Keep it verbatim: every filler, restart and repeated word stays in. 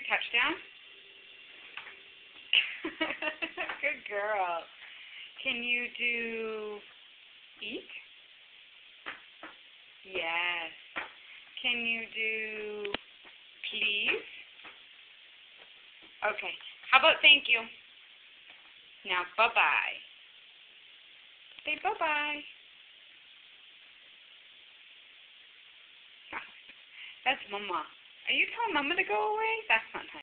touchdown? Good girl. Can you do eat? Yes. Can you do please? Okay. How about thank you? Now, bye-bye. Say bye-bye. That's Mama. Are you telling Mama to go away? That's not nice.